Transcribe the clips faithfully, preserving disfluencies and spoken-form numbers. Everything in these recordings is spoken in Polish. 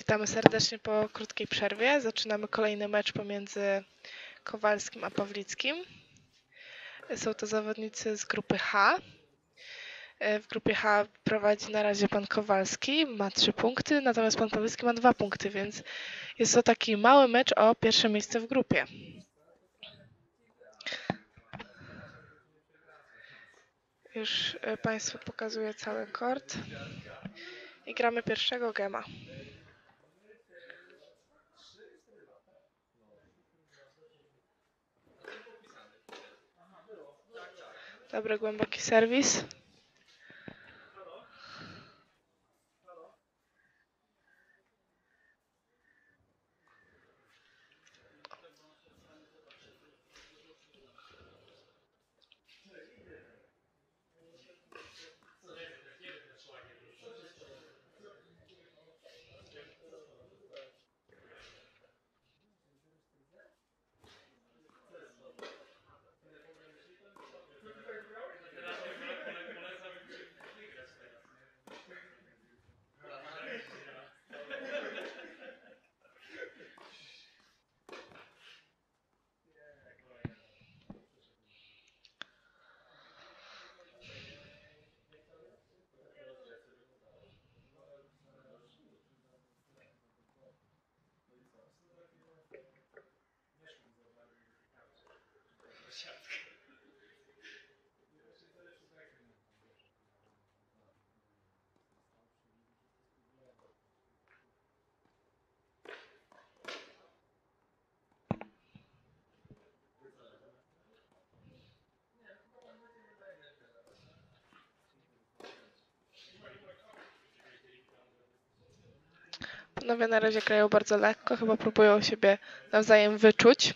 Witamy serdecznie po krótkiej przerwie. Zaczynamy kolejny mecz pomiędzy Kowalskim a Pawlickim. Są to zawodnicy z grupy H. W grupie H prowadzi na razie pan Kowalski, ma trzy punkty, natomiast pan Pawlicki ma dwa punkty, więc jest to taki mały mecz o pierwsze miejsce w grupie. Już Państwu pokazuję cały kort i gramy pierwszego gema. Dobry, głęboki serwis. Panowie na razie grają bardzo lekko, chyba próbują siebie nawzajem wyczuć.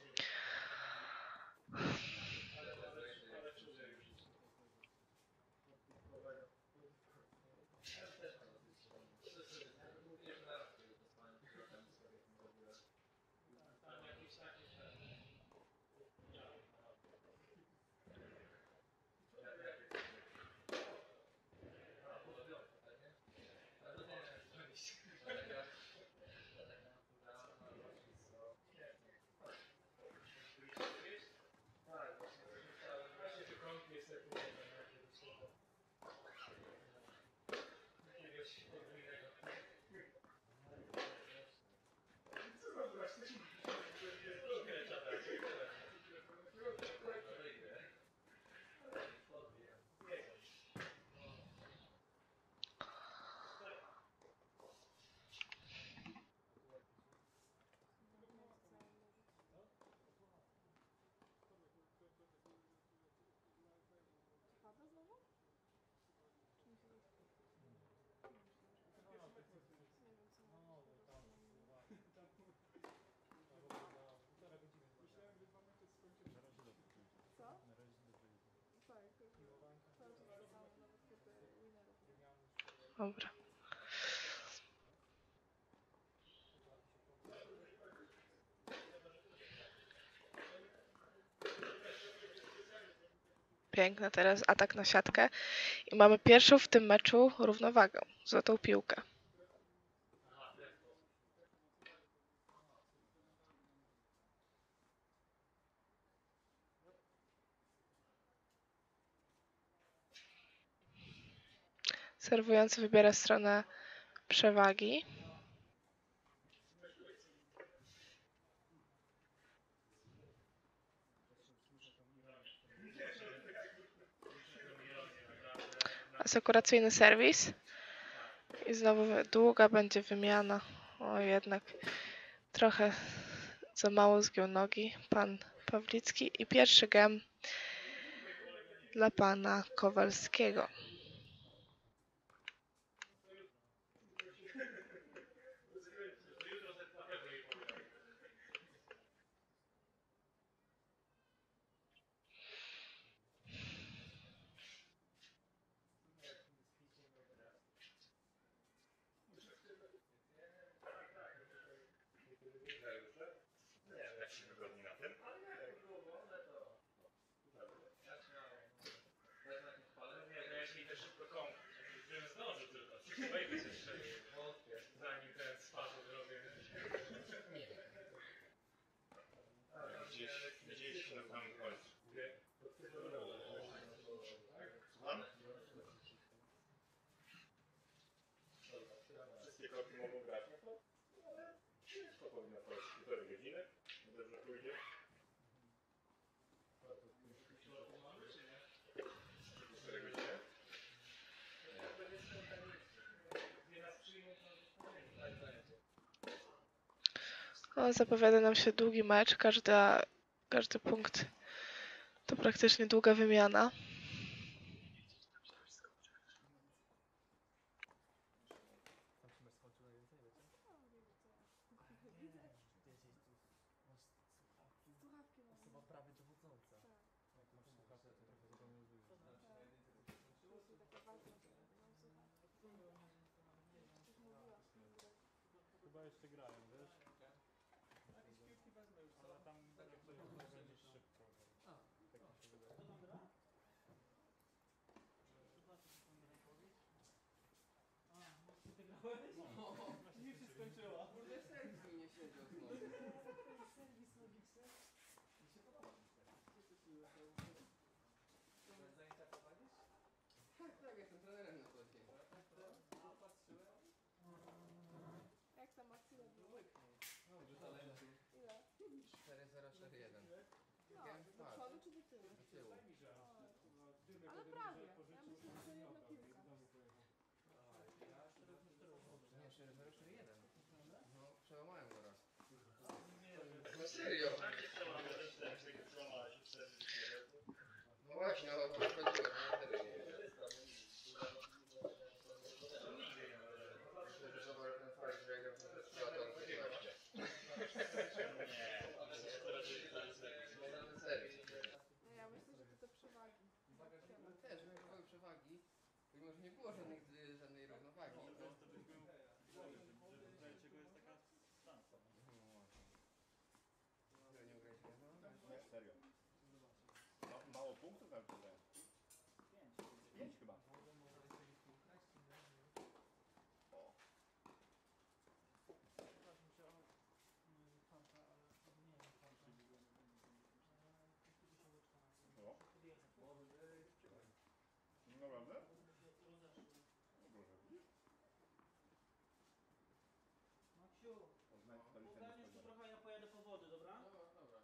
Dobra. Piękny teraz atak na siatkę i mamy pierwszą w tym meczu równowagę, złotą piłkę. Serwujący wybiera stronę przewagi. Asekuracyjny serwis. I znowu długa będzie wymiana. O, jednak trochę za mało zgiął nogi pan Pawlicki. I pierwszy gem dla pana Kowalskiego. kroki mogą grać, no to, to powinno trwać półtorej godziny, dobrze pójdzie. cztery godziny? O, zapowiada nam się długi mecz, każda, każdy punkt to praktycznie długa wymiana. Osoba prawie dowodząca. Chyba jeszcze grają, wiesz? Ale tam raczej będzie szybko. Tak mi się wydaje. Nic się skończyła. Kurde, serwis mi nie siedział znowu. Serwis logiczny. Mi się podoba ten serwis. Zajęcia prowadzisz? Tak, tak, jestem trenerem na co dzień. Patrzyłem. Jak tam akcja była? Dobrze, talentu. Ile? cztery zero cztery jeden. No, do przodu czy do tyłu? Do tyłu. Ale prawie. Ja myślę, że jedna piłka. Nie, cztery zero cztery jeden. No, przełamałem go raz. No serio? No właśnie, ale to chodziło, no wtedy nie wiem. Myślę, że zobacz ten fakt, że jak ja przez trzy lata odchodziłem. Nie. Serwis. No ja myślę, że to te przewagi. Też, że były przewagi, mimo że nie było żadnych, żadnej równowagi. To byś miał głowy, że wydaje czego jest taka szansa. Że nie ugraliśmy, no? Nie, serio. Ma, mało punktów tam tutaj. Pięć chyba. O. No. Naprawdę? No proszę, widzisz? Maksiu, Poznaj stolicę ogarniesz tu niespodzianek. trochę, ja pojadę po wody, dobra? Dobra, dobra.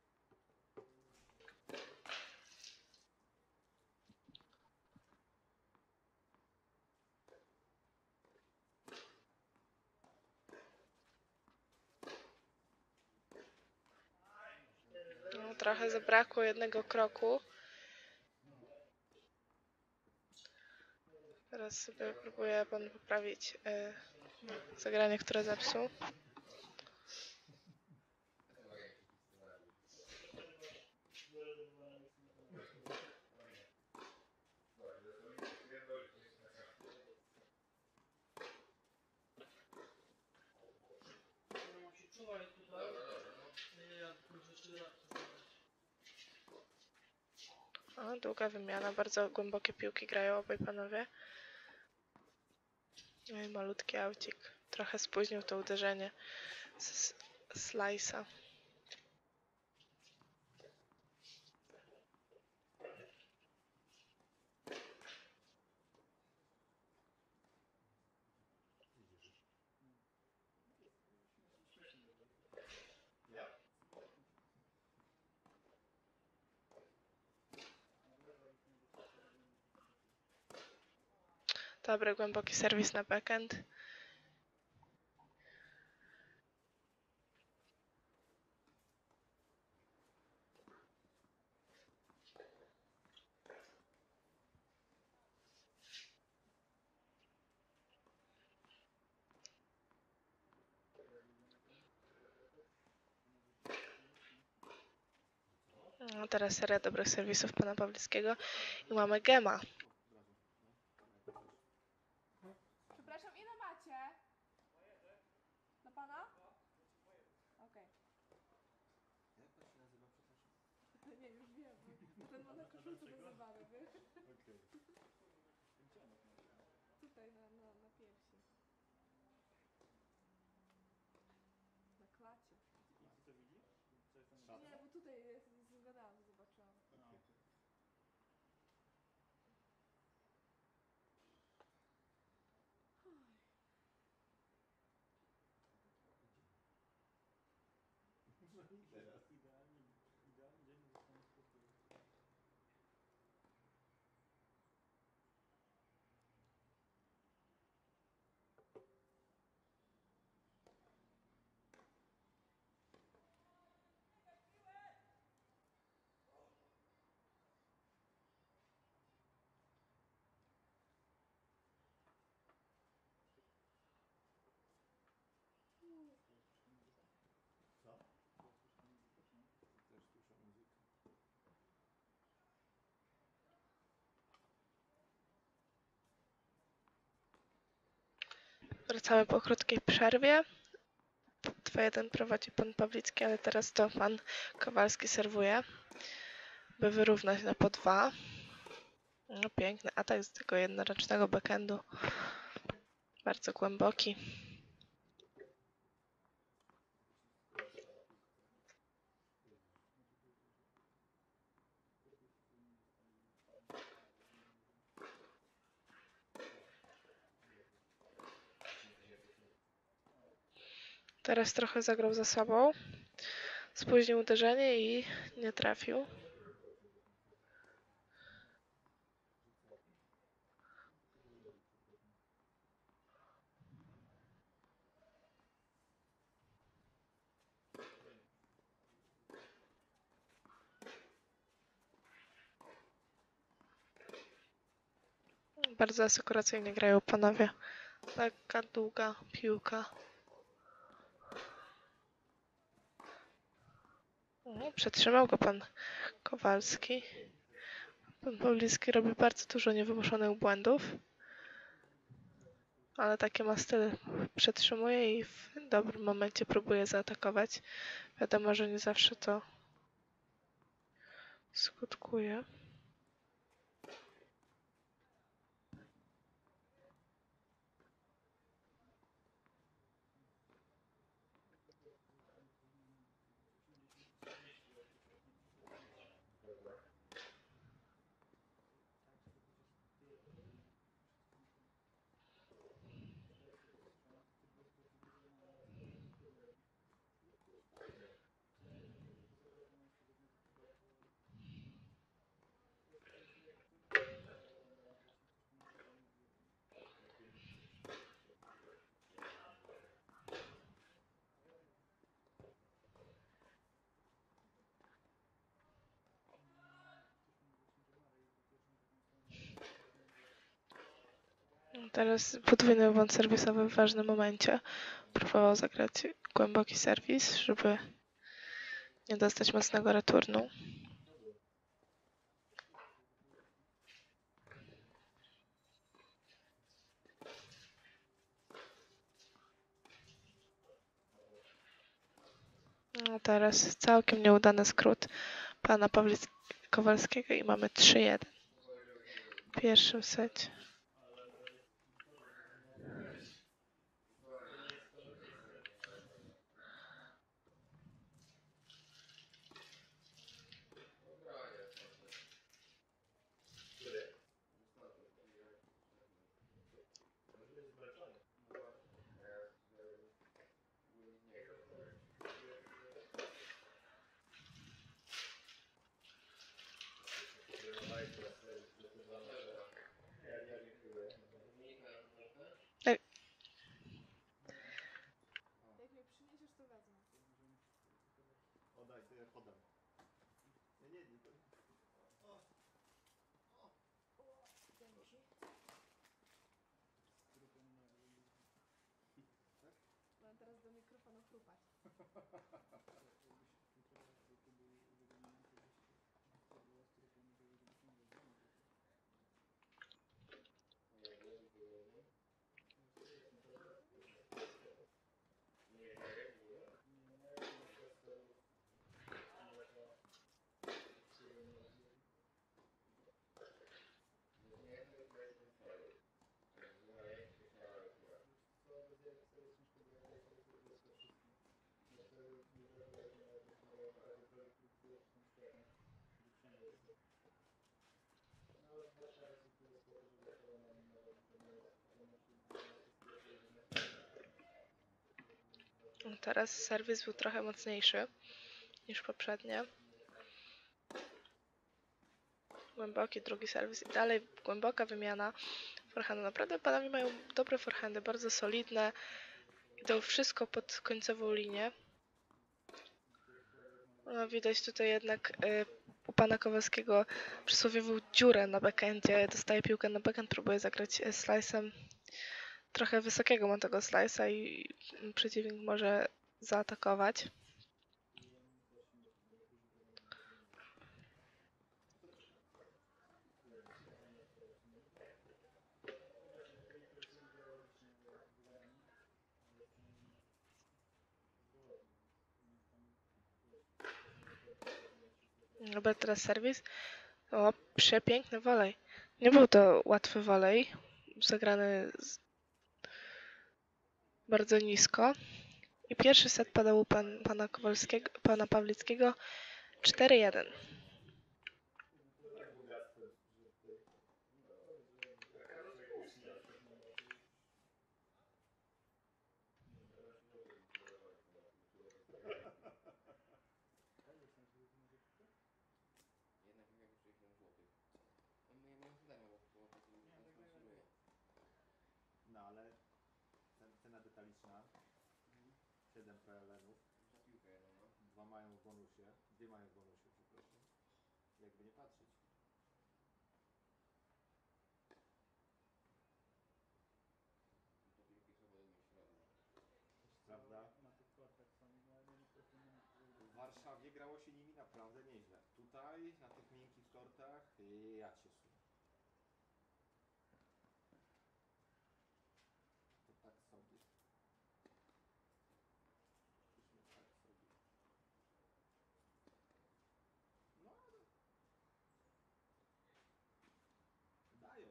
No, trochę zabrakło jednego kroku. Teraz sobie próbuję pan poprawić y, zagranie, które zepsuł. No, Maksiu, czuwaj tutaj. Nie, jak pójdziesz tyle lat, to zobacz. O, długa wymiana, bardzo głębokie piłki grają obaj panowie. No i malutki aucik. Trochę spóźnił to uderzenie z slice'a. Dobry, głęboki serwis na backhand. No, teraz seria dobrych serwisów pana Pawlickiego i mamy gema. Przepraszam, ile macie? Do pana? Okej. Jak to się nazywa, przepraszam? Nie, już wiem. bo Ten ma na koszulce do zabawy, wiesz? Okej. Tutaj na, na, na piersi. Na klacie. I ty to widzisz? Co jest tam? Szansa? Nie, bo tutaj jest, zgadałam, zobaczyłam. A, okej. Wracamy po krótkiej przerwie. dwa jeden prowadzi pan Pawlicki, ale teraz to pan Kowalski serwuje, by wyrównać na po dwa. No, piękny atak z tego jednoręcznego backhandu. Bardzo głęboki. Teraz trochę zagrał za sobą. Spóźnił uderzenie i nie trafił. Bardzo asekuracyjnie grają panowie. Taka długa piłka. O, przetrzymał go pan Kowalski. Pan Pawlicki robi bardzo dużo niewymuszonych błędów. Ale takie ma styl. Przetrzymuje i w dobrym momencie próbuje zaatakować. Wiadomo, że nie zawsze to skutkuje. Teraz podwójny błąd serwisowy w ważnym momencie. Próbował zagrać głęboki serwis, żeby nie dostać mocnego returnu. No teraz całkiem nieudany skrót pana Pawlic Kowalskiego i mamy trzy jeden w pierwszym secie. Jak mnie przyniesiesz, to wezmę. Oddaj, to ja podam. Nie, nie, nie. Dzięki. Mam teraz do mikrofonu chrupać. Teraz serwis był trochę mocniejszy niż poprzednio. Głęboki drugi serwis i dalej głęboka wymiana forehandu. Naprawdę panowie mają dobre forehandy, bardzo solidne. Idą wszystko pod końcową linię. No, widać tutaj jednak y, u pana Kowalskiego przysłowiową dziurę na backhandzie. Dostaje piłkę na backhand, próbuje zagrać slice'em. Trochę wysokiego ma tego slice'a i przeciwnik może zaatakować. Dobra, teraz serwis. O, przepiękny wolej. Nie był to łatwy wolej. Zagrany z... bardzo nisko. I pierwszy set padał u pan, pana Kowalskiego, pana Pawlickiego cztery jeden. Jednak jak już sześćdziesiąt złotych. No my mamy za darmo, bo po prostu nas sponsoruje. No ale cen- cena detaliczna, siedem P L N-ów, Za piłkę jedną, no. dwa mają w bonusie, dwie mają w bonusie, przepraszam. Jakby nie patrzeć. Do piłki swobodnej środku. Prawda? Na tych kortach są, no ale nie niestety nie W Warszawie grało się nimi naprawdę nieźle. Tutaj, na tych miękkich tortach, ja cię sunę. To tak sobie. Myśmy tak sobie. No ale... Dają.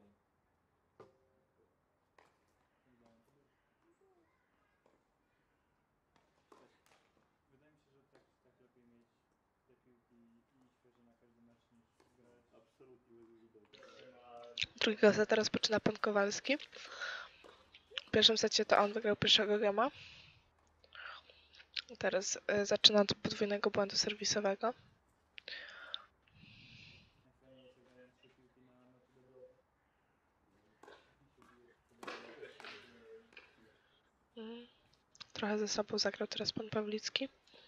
Wydaje mi się, że tak, tak lepiej mieć te piłki i świeże na każdy mecz niż grać. Absolutnie bez widoku. Drugiego seta rozpoczyna pan Kowalski. W pierwszym secie to on wygrał pierwszego gema. Teraz y, zaczyna od podwójnego błędu serwisowego. Najfajniej jest jak dają trzy piłki na mecz dobrowy. Mhm. Trochę ze sobą zagrał teraz pan Pawlicki.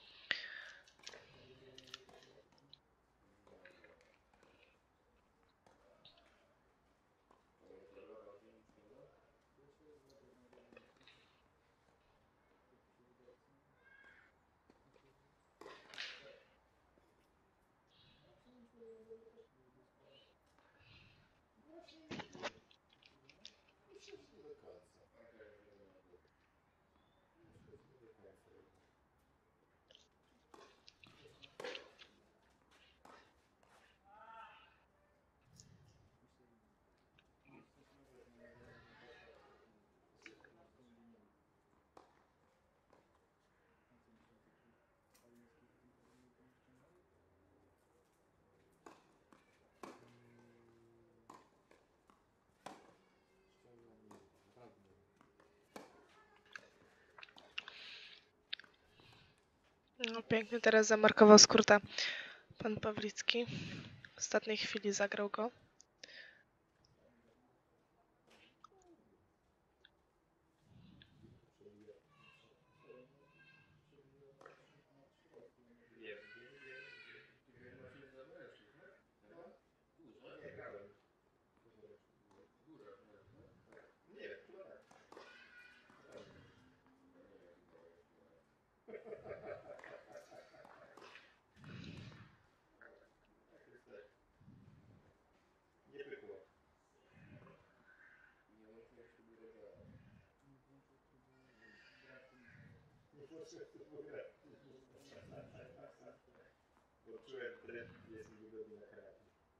No, pięknie teraz zamarkował skróta pan Pawlicki. W ostatniej chwili zagrał go. Nie pykło. Nie łączyłeś tu biuro działa. Nie poszedł do grać. Poczułem trend, jest mi wygodnie na kanapie.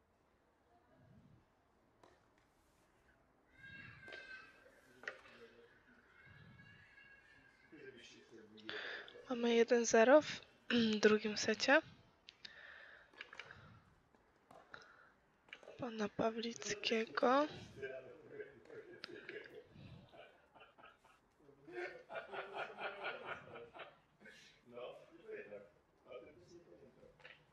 Mamy jeden zero w drugim secie. Pana Pawlickiego. No, nie pamiętam. Ale też nie pamiętam.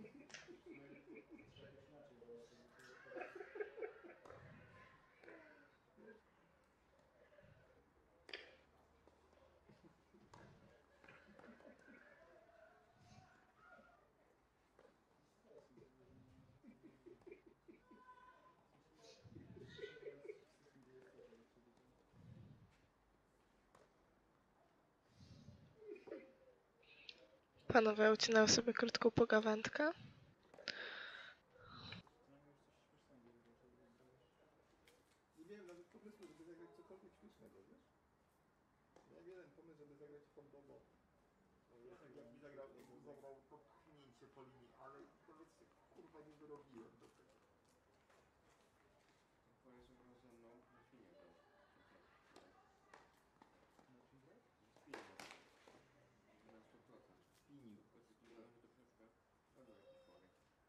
Panowie ucinają sobie krótką pogawędkę. Nie miałem nawet pomysłu, żeby zagrać cokolwiek śmiesznego, wiesz? Miałem jeden pomysł, żeby zagrać kombowo. Jak mi zagrał, jak mi zagrał popchnięcie po linii, ale powiedzcie, to robiłem do tego. Twoje są ze mną na świnie to. Świnie. Na sto procent. Piniu. Dodałem to troszeczkę. Dodał jakiś chory.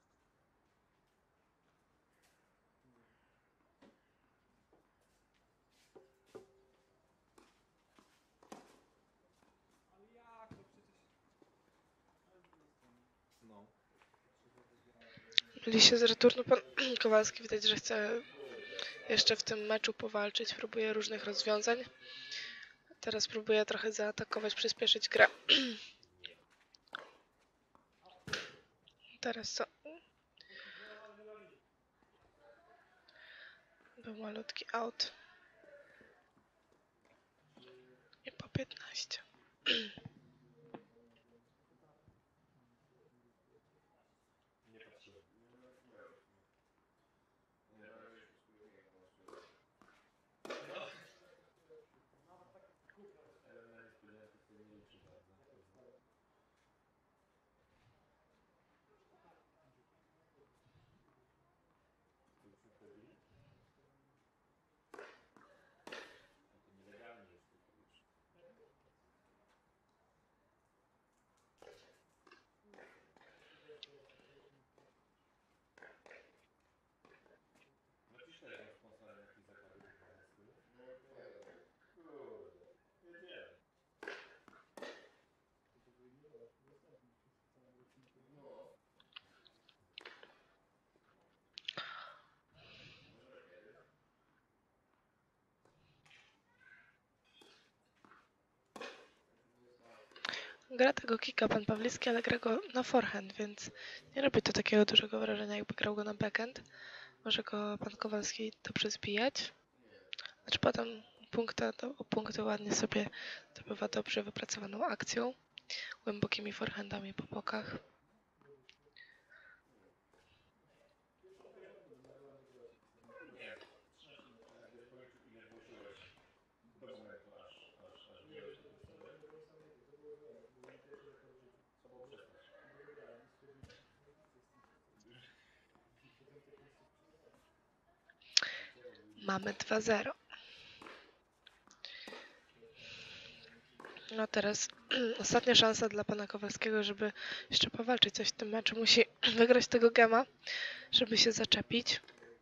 Ale jak to przecież... Ale z drugiej strony. No. Liście z returnu pan Kowalski widać, że chce jeszcze w tym meczu powalczyć. Próbuje różnych rozwiązań. Teraz próbuje trochę zaatakować, przyspieszyć grę. Teraz co? Był malutki out. I po piętnaście. Gra tego kicka pan Pawlicki, ale gra go na forehand, więc nie robi to takiego dużego wrażenia, jakby grał go na backhand. Może go pan Kowalski dobrze zbijać. Znaczy potem punkty, to, punkty ładnie sobie zdobywa dobrze wypracowaną akcją, głębokimi forehandami po bokach. Mamy dwa zero. No teraz ostatnia szansa dla pana Kowalskiego, żeby jeszcze powalczyć coś w tym meczu. Musi wygrać tego gema, żeby się zaczepić.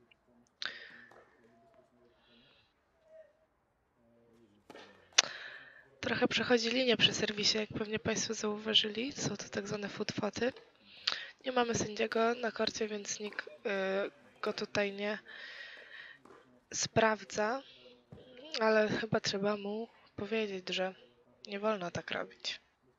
Trochę przechodzi linię przy serwisie, jak pewnie państwo zauważyli. Są to tak zwane footfoty. Nie mamy sędziego na korcie, więc nikt yy, go tutaj nie sprawdza. Ale chyba trzeba mu powiedzieć, że nie wolno tak robić.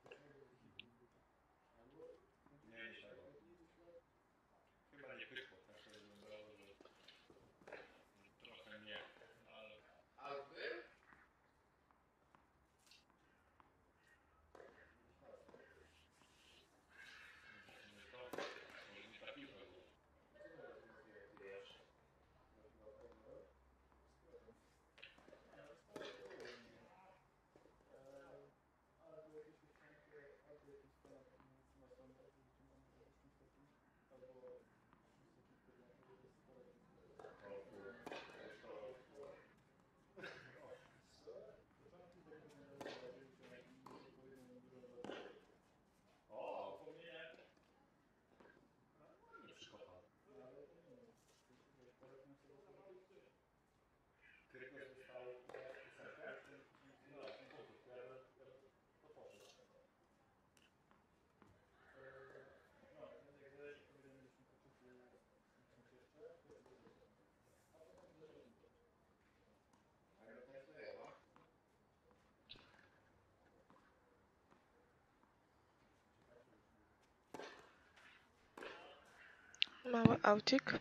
Mały aucik.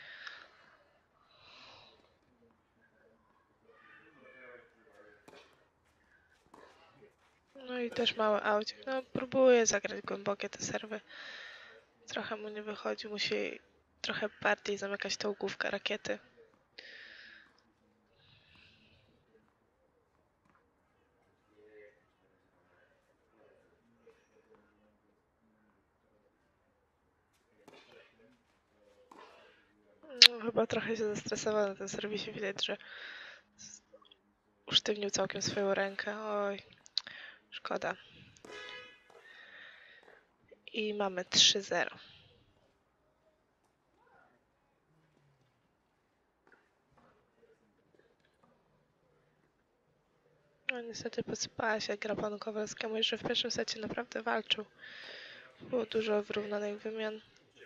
No i też mały aucik. No próbuje zagrać głębokie te serwy. Trochę mu nie wychodzi. Musi trochę bardziej zamykać tą główkę rakiety. No, chyba trochę się zestresował na tym serwisie. Widać, że usztywnił całkiem swoją rękę. Oj, szkoda. I mamy trzy zero. No niestety posypała się gra panu Kowalskiemu, jeszcze w pierwszym secie naprawdę walczył. Było dużo wyrównanych wymian.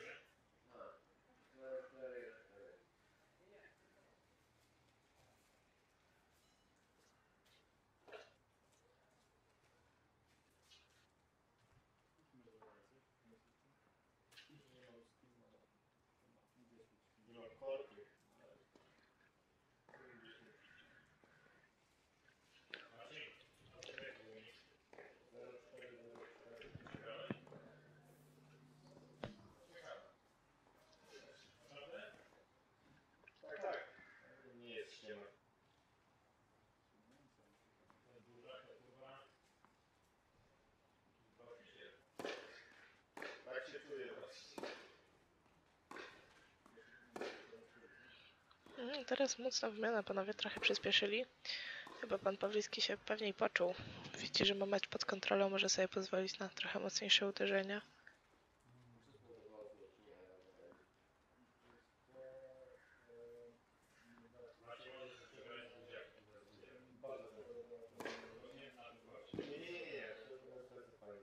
Tak się czuję właśnie. Mm, Teraz mocna wymiana, panowie trochę przyspieszyli. Chyba pan Pawlicki się pewniej poczuł. Widzi, że ma mecz pod kontrolą, może sobie pozwolić na trochę mocniejsze uderzenia. Nie, nie, nie, nie. To jest fajne.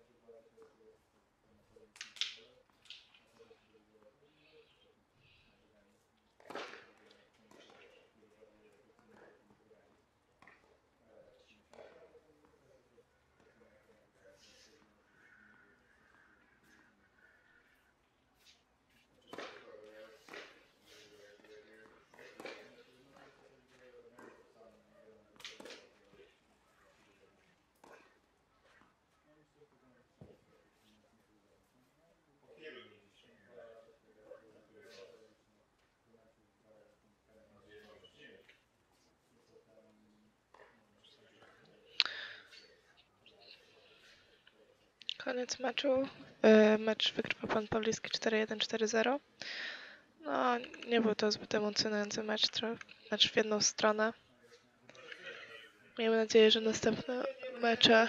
Koniec meczu. Yy, Mecz wygrywa pan Pawlicki cztery jeden cztery zero. No, nie był to zbyt emocjonujący mecz, tro- mecz w jedną stronę. Miejmy nadzieję, że następne mecze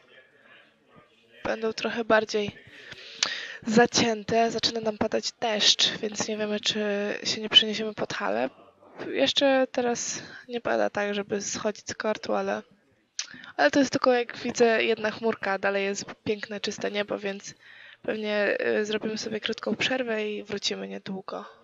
będą trochę bardziej zacięte. Zaczyna nam padać deszcz, więc nie wiemy, czy się nie przeniesiemy pod halę. Jeszcze teraz nie pada tak, żeby schodzić z kortu, ale, ale to jest tylko, jak widzę, jedna chmurka. Dalej jest piękne, czyste niebo, więc pewnie y, zrobimy sobie krótką przerwę i wrócimy niedługo.